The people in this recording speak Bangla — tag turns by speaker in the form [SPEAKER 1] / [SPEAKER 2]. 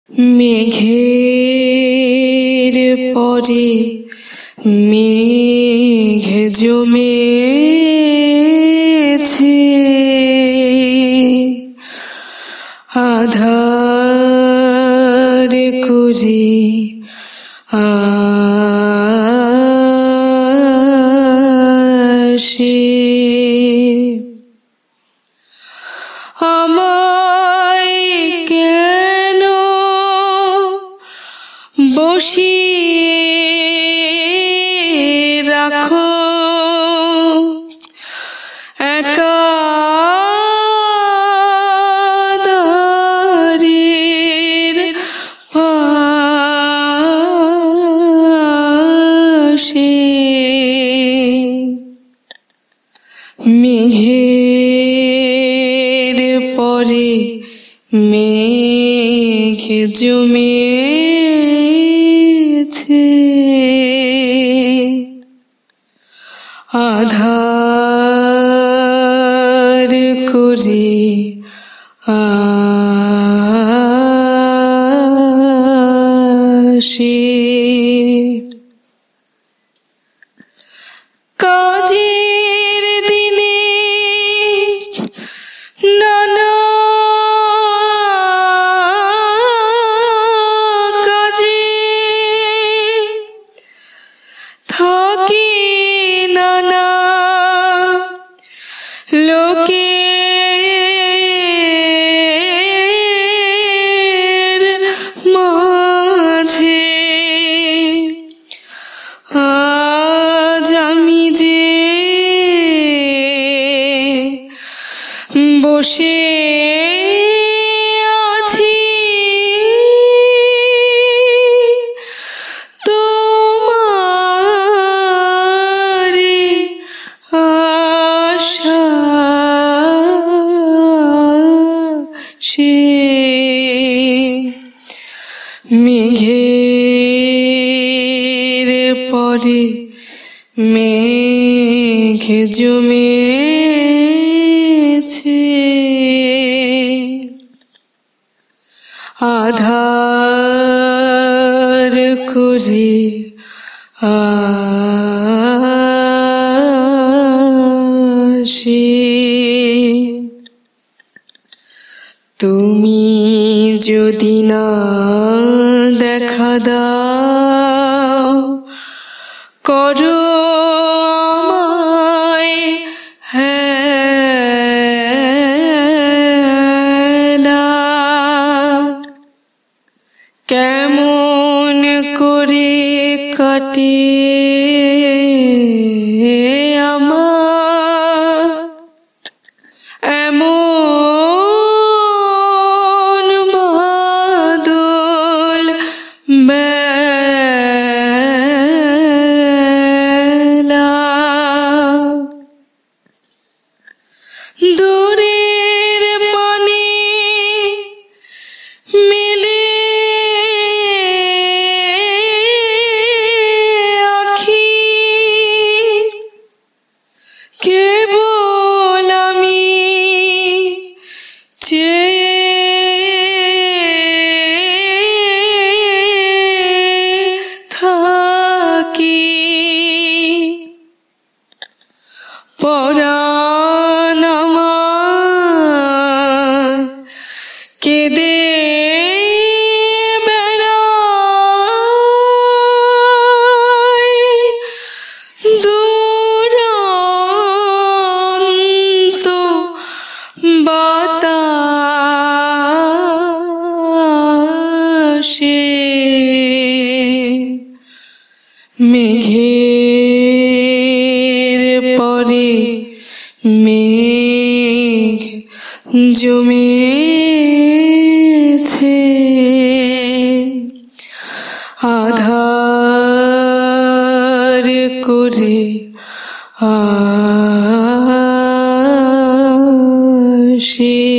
[SPEAKER 1] মেঘের পরে মেঘ জমেছে, আধার করে আসে। আমায় কেন বসিয়ে রাখো একাধারের পাশে? মেঘের পরে মেঘ জমেছে, আধার করে আসে। কাজের দিনে নানা কাজে থাকি, নানা লোকের মাঝে। আজ আমি যে বসে আছি তোমার আশায়। মেঘের পরে মেঘ জমেছে, আধার করে আসে। তুমি যদি না দেখা দাও, করো আমায় হেলা, কেমন করে কাটে আমার এমন বাদল বেলা। দূরের পানে মেলে আখি, কেবল আমি চেয়ে থাকি। পরাণ আমার কেঁদে বেড়ায়, দুরন্ত বাতাসে। মেঘের পরে মেঘ জমেছে, আধার করে আসে।